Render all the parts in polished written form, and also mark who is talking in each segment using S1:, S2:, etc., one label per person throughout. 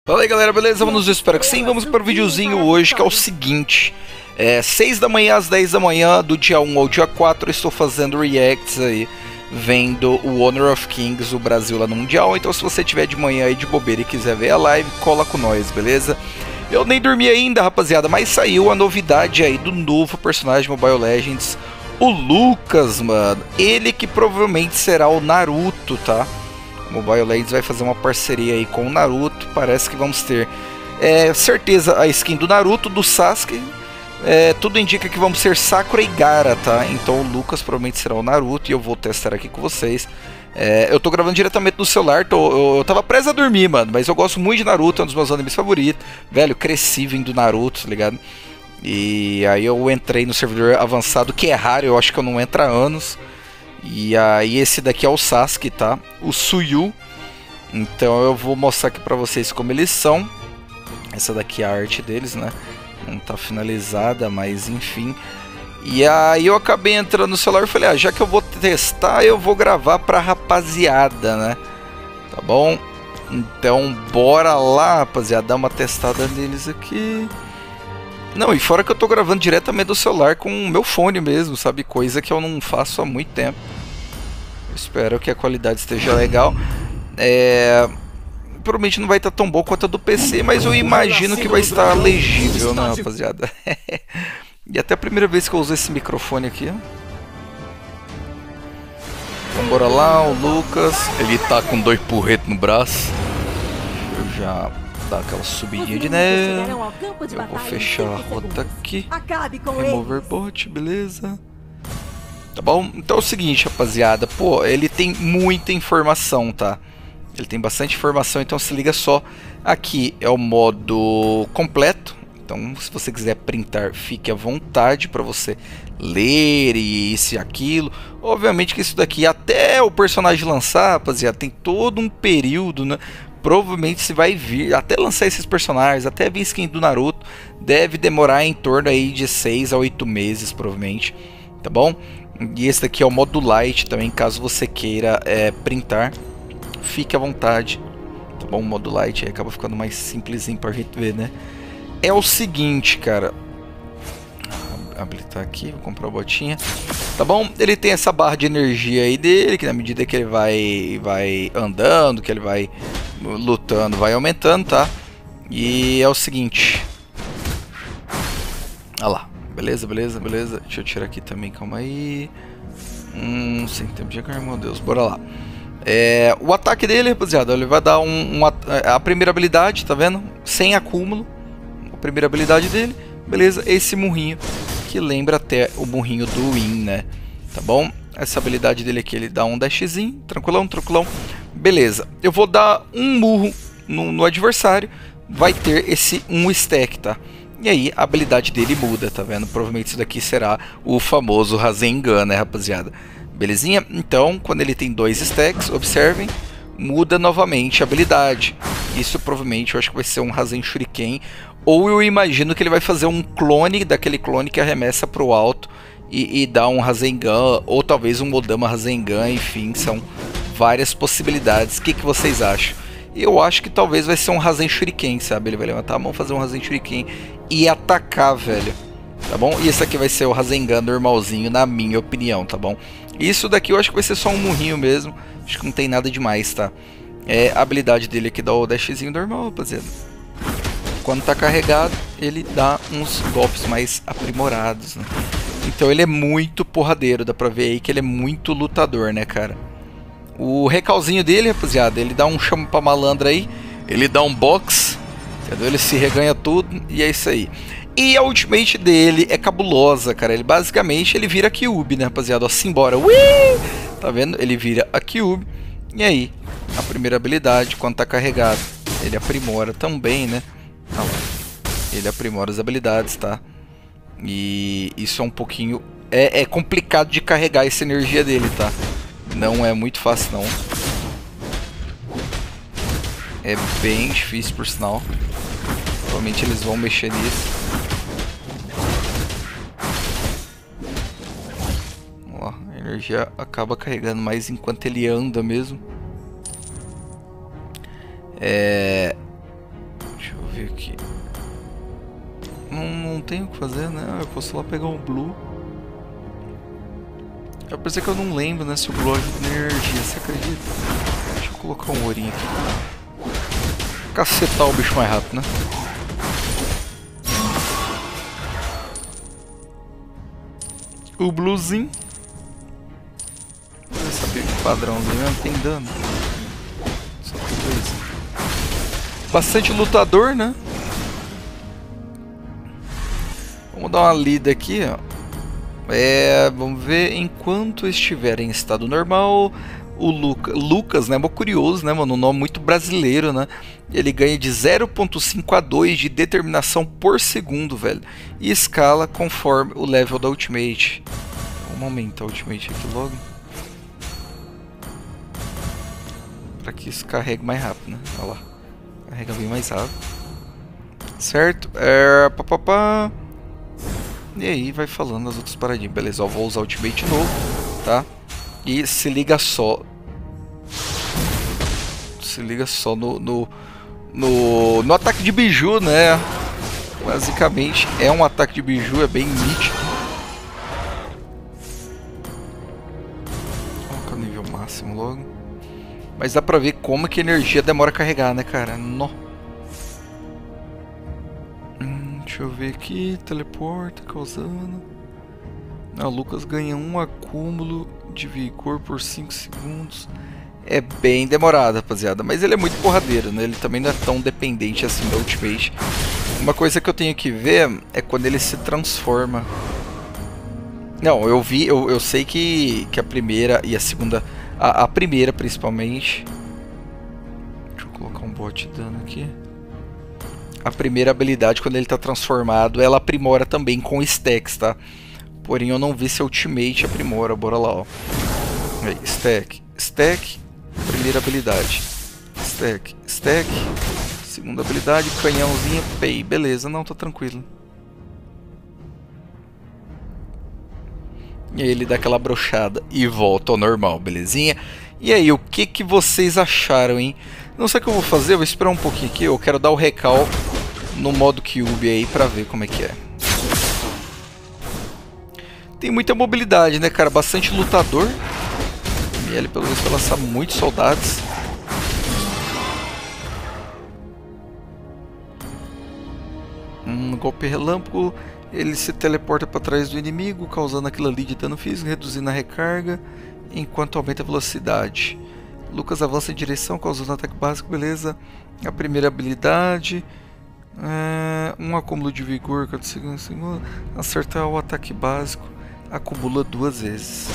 S1: Fala aí galera, beleza? Vamos, espero que sim. Vamos para o videozinho hoje, que é o seguinte: 6 da manhã às 10 da manhã, do dia 1 ao dia 4, eu estou fazendo reacts aí, vendo o Honor of Kings, o Brasil lá no Mundial. Então se você tiver de manhã aí de bobeira e quiser ver a live, cola com nós, beleza? Eu nem dormi ainda, rapaziada, mas saiu a novidade aí do novo personagem Mobile Legends, o Lucas, mano. Ele que provavelmente será o Naruto, tá? Mobile Legends vai fazer uma parceria aí com o Naruto. Parece que vamos ter certeza a skin do Naruto, do Sasuke. Tudo indica que vamos ser Sakura e Gaara, tá? Então o Lucas provavelmente será o Naruto e eu vou testar aqui com vocês. Eu tô gravando diretamente no celular, eu tava preso a dormir, mano, mas eu gosto muito de Naruto, é um dos meus animes favoritos. Velho, cresci vendo Naruto, tá ligado? E aí eu entrei no servidor avançado, que é raro, eu acho que eu não entro há anos. E aí esse daqui é o Sasuke, tá? O Suyu. Então eu vou mostrar aqui pra vocês como eles são. Essa daqui é a arte deles, né? Não tá finalizada, mas enfim. E aí eu acabei entrando no celular e falei, já que eu vou testar, eu vou gravar pra rapaziada, né? Tá bom? Então bora lá, rapaziada, dar uma testada neles aqui. Não, e fora que eu tô gravando diretamente do celular com o meu fone mesmo, sabe? Coisa que eu não faço há muito tempo. Eu espero que a qualidade esteja legal. Provavelmente não vai estar tão bom quanto a do PC, mas eu imagino que vai estar legível, né, rapaziada? E até a primeira vez que eu uso esse microfone aqui. Então bora lá, o Lucas. Ele tá com 2 porretos no braço. Eu já... dar aquela subidinha de neve. Eu vou fechar a rota aqui. Remover bot, beleza. Tá bom? Então é o seguinte, rapaziada. Pô, ele tem muita informação, tá? Ele tem bastante informação, então se liga só. Aqui é o modo completo. Então se você quiser printar, fique à vontade para você ler e isso e aquilo. Obviamente que isso daqui, até o personagem lançar, rapaziada, tem todo um período, né? Provavelmente se vai vir, até lançar esses personagens, até vir skin do Naruto, deve demorar em torno aí de 6 a 8 meses, provavelmente, tá bom? E esse daqui é o modo light também, caso você queira printar, fique à vontade, tá bom? O modo light aí acaba ficando mais simplesinho pra gente ver, né? É o seguinte, cara, habilitar aqui, vou comprar a botinha. Tá bom? Ele tem essa barra de energia aí dele, que na medida que ele vai andando, que ele vai lutando, vai aumentando, tá? E é o seguinte. Olha lá. Beleza, beleza, beleza. Deixa eu tirar aqui também, calma aí. Sem tempo de carregar, meu Deus, bora lá. O ataque dele, rapaziada, ele vai dar a primeira habilidade, tá vendo? Sem acúmulo. A primeira habilidade dele, beleza? Esse murrinho, que lembra até o murrinho do Win, né? Tá bom? Essa habilidade dele aqui, ele dá um dashzinho, tranquilão, tranquilão. Beleza, eu vou dar um murro no adversário, vai ter esse 1 stack, tá? E aí a habilidade dele muda, tá vendo? Provavelmente isso daqui será o famoso Rasengan, né, rapaziada? Belezinha? Então, quando ele tem 2 stacks, observem, muda novamente a habilidade. Isso provavelmente eu acho que vai ser um Rasen Shuriken, ou eu imagino que ele vai fazer um clone daquele clone que arremessa pro alto e dá um Rasengan, ou talvez um Modama Rasengan, enfim, são várias possibilidades. O que vocês acham? Eu acho que talvez vai ser um Rasen Shuriken, sabe? Ele vai levantar a mão, fazer um Rasen Shuriken e atacar, velho. Tá bom? E esse aqui vai ser o Rasengan normalzinho, na minha opinião, tá bom? Isso daqui eu acho que vai ser só um murrinho mesmo. Acho que não tem nada demais, tá? A habilidade dele aqui dá o dashzinho normal, rapaziada. Quando tá carregado, ele dá uns golpes mais aprimorados, né? Então ele é muito porradeiro, dá pra ver aí que ele é muito lutador, né, cara? O recalzinho dele, rapaziada, ele dá um chama pra malandra aí, ele dá um box, entendeu? Ele se reganha tudo e é isso aí. E a ultimate dele é cabulosa, cara. Ele basicamente ele vira Kyuubi, né, rapaziada? Ó, simbora. Ui! Tá vendo? Ele vira a Kyuubi. E aí, a primeira habilidade, quando tá carregado, ele aprimora também, né? Olha lá. Ele aprimora as habilidades, tá? E isso é um pouquinho... É complicado de carregar essa energia dele, tá? Não é muito fácil, não. É bem difícil, por sinal. Provavelmente eles vão mexer nisso. Ó, a energia acaba carregando mais enquanto ele anda mesmo. ver aqui. Não tem o que fazer, né? Eu posso lá pegar um Blue. Eu pensei que eu não lembro, né? Se o Blue ajuda na energia, você acredita? Deixa eu colocar um ourinho aqui. Cacetar o bicho mais rápido, né? O Bluezinho. Você sabia que o padrãozinho mesmo tem dano. Só tudo isso. Bastante lutador, né? Vamos dar uma lida aqui, ó. Vamos ver. Enquanto estiver em estado normal, o Lucas, né? Curioso, né, mano? Um nome muito brasileiro, né? Ele ganha de 0.5 a 2 de determinação por segundo, velho. E escala conforme o level da Ultimate. Vamos aumentar a Ultimate aqui logo. Para que isso carregue mais rápido, né? Olha lá. Carrega bem mais rápido. Certo? E aí vai falando as outras paradinhas. Beleza, ó, vou usar o Ultimate de novo, tá? E se liga só. Se liga só no ataque de biju, né? Basicamente é um ataque de biju, é bem nítido. Coloca o nível máximo logo. Mas dá pra ver como que a energia demora a carregar, né, cara? Nó. Deixa eu ver aqui. Teleporta, causando. O Lucas ganha um acúmulo de vigor por 5 segundos. É bem demorado, rapaziada. Mas ele é muito porradeiro, né? Ele também não é tão dependente assim da Ultimate. Uma coisa que eu tenho que ver é quando ele se transforma. Não, eu sei que a primeira e a segunda... A primeira, principalmente... Deixa eu colocar um bot de dano aqui. A primeira habilidade, quando ele está transformado, ela aprimora também com stacks, tá? Porém, eu não vi se a Ultimate aprimora. Bora lá, ó. Aí, stack, stack, primeira habilidade. Stack, stack, segunda habilidade, canhãozinho, pay. Beleza, não, tá tranquilo. E aí ele dá aquela brochada e volta ao normal, belezinha? E aí, o que vocês acharam, hein? Não sei o que eu vou fazer, eu vou esperar um pouquinho aqui. Eu quero dar o recal no modo Cube aí pra ver como é que é. Tem muita mobilidade, né, cara? Bastante lutador. E ele pelo menos vai lançar muitos soldados. Golpe relâmpago. Ele se teleporta para trás do inimigo, causando aquilo ali de dano físico, reduzindo a recarga, enquanto aumenta a velocidade. Lucas avança em direção, causando um ataque básico, beleza. A primeira habilidade. Um acúmulo de vigor, 4 segundos. Acertar o ataque básico, acumula 2 vezes.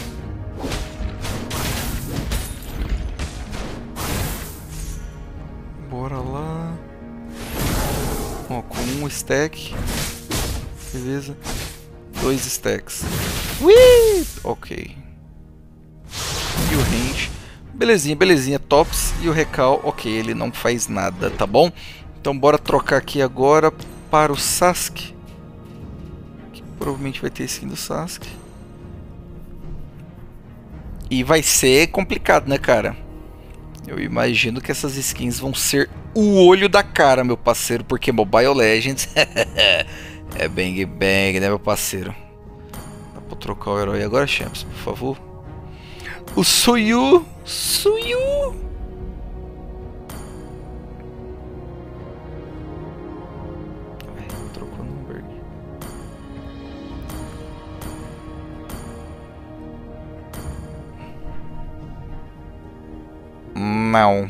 S1: Bora lá. Ó, com um stack. Beleza. 2 stacks. Ui! Ok. E o range. Belezinha, belezinha. Tops. E o recal. Ok, ele não faz nada, tá bom? Então bora trocar aqui agora para o Sasuke. Que provavelmente vai ter skin do Sasuke. E vai ser complicado, né, cara? Eu imagino que essas skins vão ser o olho da cara, meu parceiro. Porque Mobile Legends... é bang bang, né, meu parceiro? Dá pra trocar o herói agora, Champs, por favor? O Suyu! Suyu! Trocou no Berg. Não.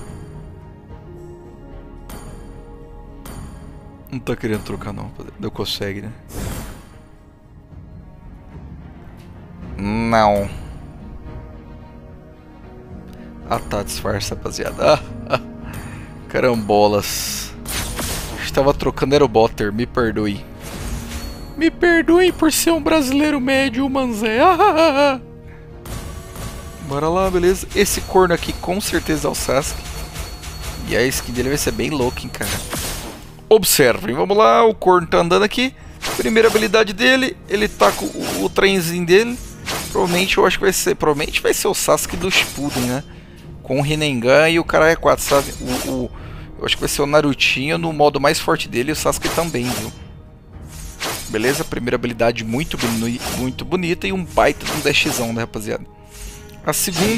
S1: Não tá querendo trocar não, não consegue, né? Não. Ah tá, disfarça, rapaziada. Carambolas. Estava trocando Aerobotter, me perdoe. Me perdoem por ser um brasileiro médio, manzé. Bora lá, beleza. Esse corno aqui com certeza é o Sasuke. E a skin dele vai ser bem louca, hein, cara. Observem, vamos lá, o corno tá andando aqui. Primeira habilidade dele, ele tá com o trenzinho dele. Provavelmente eu acho que vai ser. Provavelmente vai ser o Sasuke do Shippuden, né? Com o Rinnegan e o Karaya 4, sabe? Eu acho que vai ser o Narutinho no modo mais forte dele e o Sasuke também, viu? Beleza? Primeira habilidade muito bonita e um baita de um dashzão, né, rapaziada? A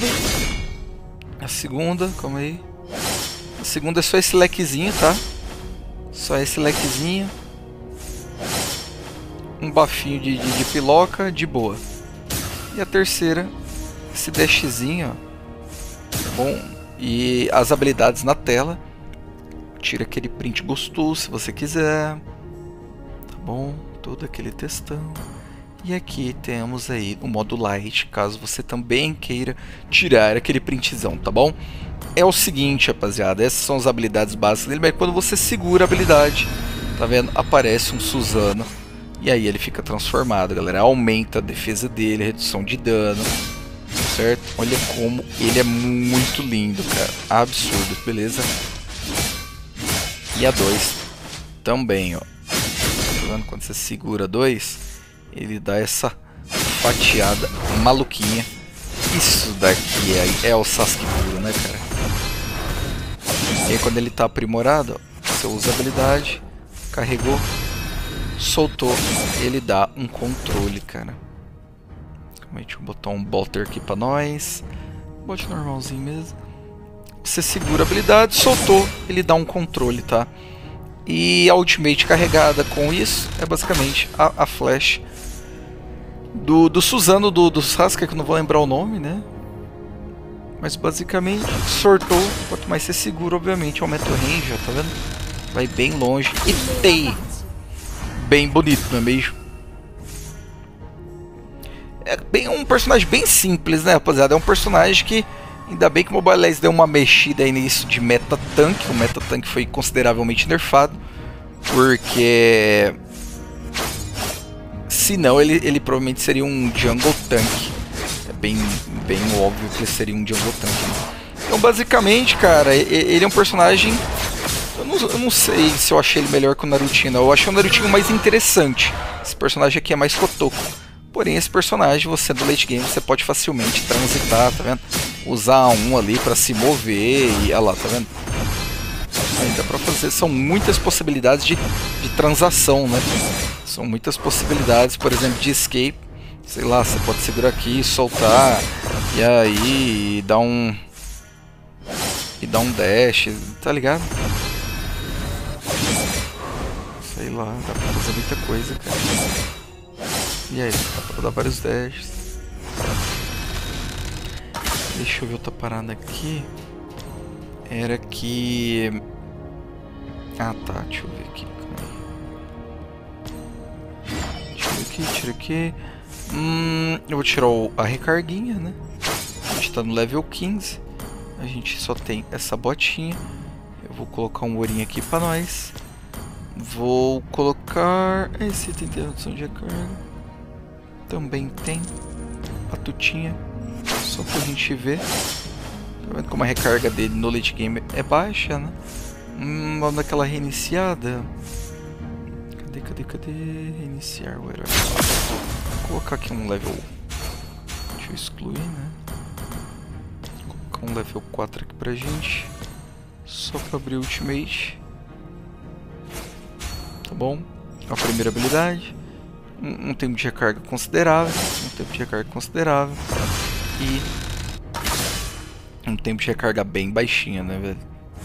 S1: segunda, calma aí. A segunda é só esse lequezinho, tá? Só esse lequezinho. Um bafinho de piloca, de boa. E a terceira, esse dashzinho, ó. Tá bom? E as habilidades na tela. Tira aquele print gostoso se você quiser. Tá bom? Todo aquele textão. E aqui temos aí o modo light, caso você também queira tirar aquele printzão, tá bom? É o seguinte, rapaziada, essas são as habilidades básicas dele, mas quando você segura a habilidade, tá vendo? Aparece um Suzano e aí ele fica transformado, galera. Aumenta a defesa dele, redução de dano, certo? Olha como ele é muito lindo, cara. Absurdo, beleza? E a 2 também, ó. Tá vendo? Quando você segura 2, ele dá essa fatiada maluquinha. Isso daqui é o Sasuke puro, né, cara? E aí quando ele tá aprimorado, ó, você usa a habilidade, carregou, soltou, ele dá um controle, cara. Deixa eu botar um bolter aqui pra nós. Bote normalzinho mesmo. Você segura a habilidade, soltou, ele dá um controle, tá? E a ultimate carregada com isso é basicamente a flash do Suzano, do Sasuke, que eu não vou lembrar o nome, né? Mas basicamente, sortou, quanto mais você segura, obviamente, aumenta o range, ó, tá vendo? Vai bem longe e tem bem bonito, não é mesmo? É bem um personagem bem simples, né, rapaziada? É um personagem que, ainda bem que o Mobile Legends deu uma mexida aí nisso de meta tank. O meta tank foi consideravelmente nerfado, porque senão ele provavelmente seria um jungle tank. É bem óbvio que ele seria um jungle tank, né? Então basicamente, cara, ele é um personagem... Eu não sei se eu achei ele melhor que o Narutinho, não. Eu achei o Narutinho mais interessante. Esse personagem aqui é mais cotoco. Porém, esse personagem, você no late game, você pode facilmente transitar, tá vendo? Usar um ali pra se mover e... Olha lá, tá vendo? Aí dá pra fazer... São muitas possibilidades de transação, né? São muitas possibilidades, por exemplo, de escape. Sei lá, você pode segurar aqui, soltar, e aí dar um... E dar um dash, tá ligado? Sei lá, dá pra fazer muita coisa, cara. E aí, dá pra dar vários dashes. Deixa eu ver outra parada aqui. Era que... Ah tá, deixa eu ver aqui. Tira aqui. Eu vou tirar a recarguinha, né? A gente tá no level 15. A gente só tem essa botinha. Eu vou colocar um ourinho aqui pra nós. Vou colocar... Esse item de redução de recarga. Também tem a tutinha. Só pra gente ver. Tá vendo como a recarga dele no late game é baixa, né? Vamos dar aquela reiniciada. Cadê? Reiniciar o herói. Vou colocar aqui um level... Deixa eu excluir, né? Vou colocar um level 4 aqui pra gente. Só pra abrir o ultimate. Tá bom? A primeira habilidade. Um tempo de recarga considerável. E um tempo de recarga bem baixinho, né, velho?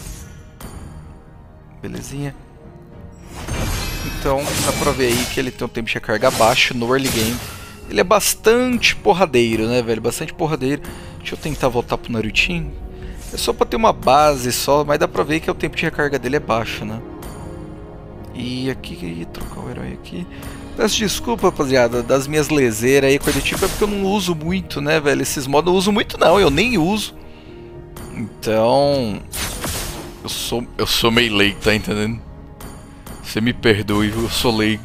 S1: Belezinha. Então, dá pra ver aí que ele tem um tempo de recarga baixo no early game. Ele é bastante porradeiro, né, velho? Bastante porradeiro. Deixa eu tentar voltar pro Narutinho. É só pra ter uma base só, mas dá pra ver que o tempo de recarga dele é baixo, né? E aqui, trocar o herói aqui. Peço desculpa, rapaziada, das minhas leseiras aí, coisa do tipo, é porque eu não uso muito, né, velho? Esses modos eu não uso muito, não, eu nem uso. Então... Eu sou meio leigo, tá entendendo? Você me perdoe, eu sou leigo.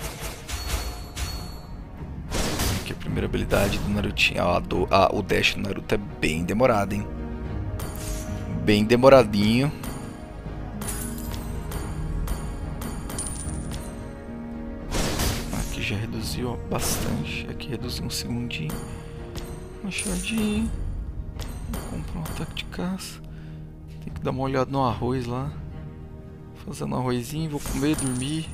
S1: Aqui a primeira habilidade do Narutinho. O dash do Naruto é bem demorado, hein? Bem demoradinho. Aqui já reduziu, ó, bastante. Aqui reduziu um segundinho. Machadinho. Vou comprar um ataque de caça. Tem que dar uma olhada no arroz lá. Fazendo um arrozinho, vou comer, dormir.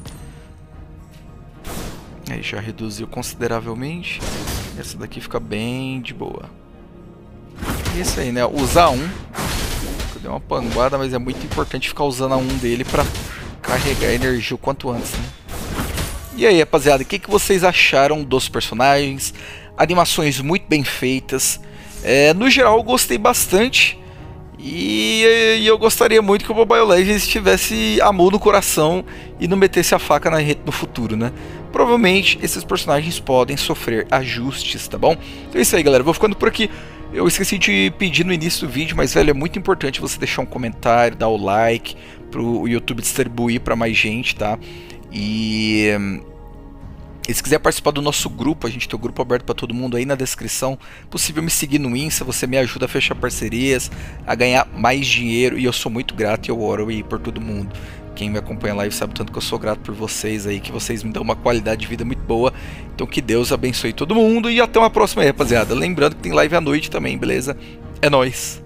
S1: Aí já reduziu consideravelmente. Essa daqui fica bem de boa. E esse aí, né? Usar um. Deu uma panguada, mas é muito importante ficar usando a um dele pra carregar a energia o quanto antes, né? E aí, rapaziada, o que vocês acharam dos personagens? Animações muito bem feitas. No geral, eu gostei bastante. E eu gostaria muito que o Mobile Legends tivesse amor no coração e não metesse a faca na rede no futuro, né? Provavelmente esses personagens podem sofrer ajustes, tá bom? Então é isso aí, galera. Vou ficando por aqui. Eu esqueci de pedir no início do vídeo, mas, velho, é muito importante você deixar um comentário, dar o like, pro YouTube distribuir para mais gente, tá? E se quiser participar do nosso grupo, a gente tem o grupo aberto para todo mundo aí na descrição. Possível me seguir no Insta, você me ajuda a fechar parcerias, a ganhar mais dinheiro, e eu sou muito grato e eu oro aí por todo mundo. Quem me acompanha lá sabe tanto que eu sou grato por vocês aí, que vocês me dão uma qualidade de vida muito boa. Então que Deus abençoe todo mundo e até uma próxima aí, rapaziada. Lembrando que tem live à noite também, beleza? É nóis!